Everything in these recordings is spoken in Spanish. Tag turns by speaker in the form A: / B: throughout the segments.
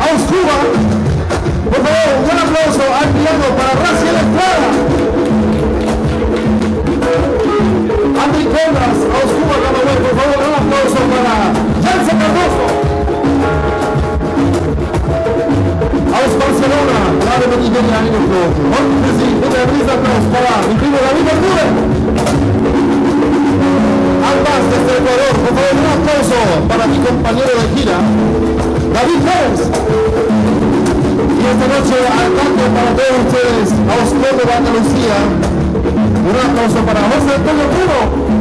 A: Aus Cuba. Por favor, un gran aplauso al piano para Raciel Estrada. André Cobras, Aus Cuba, Camagüey, por favor, un aplauso para Jansen Cardoso. Aus Barcelona, gerade bin ich hier eingeflogen. Und für Sie, bitte ein Riesenapplaus para mi primo David Arturo. Ambas desde Ecuador, por favor, un aplauso para mi compañero de gira, David Pérez. Y esta noche al canto para todos ustedes, Aus Córdoba, Andalucía. Un aplauso para José Antonio Puro.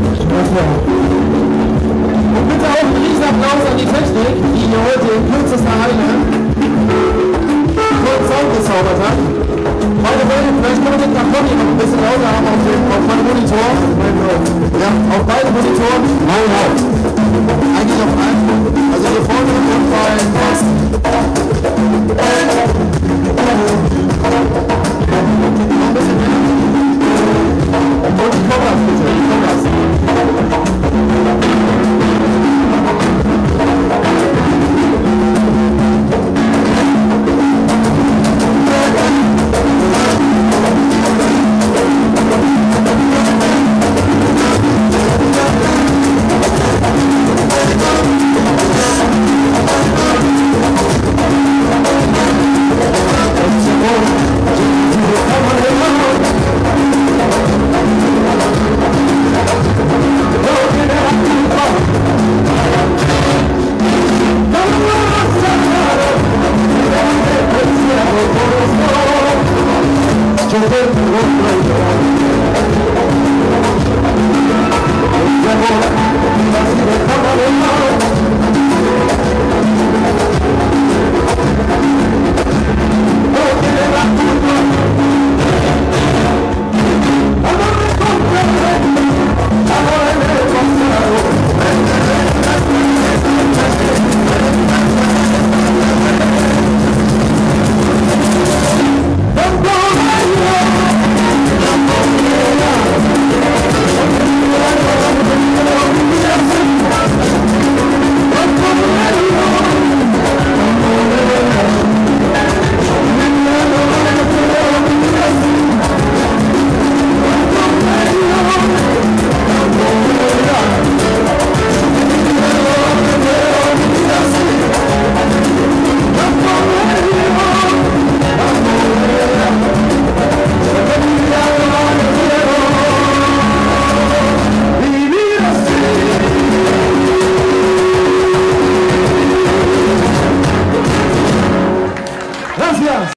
A: Und bitte auch einen Riesenapplaus an die Technik, die hier heute in kürzester Eile kurz Sound gezaubert hat. Meine Freunde, vielleicht können wir den Kakoni noch ein bisschen lauter haben auf meinem Monitor. Ja, auf beide Monitoren. Eigentlich auf einen. Also hier vorne und bei Thorsten. Noch ein bisschen mehr. Und die Kombas bitte, die Kombas.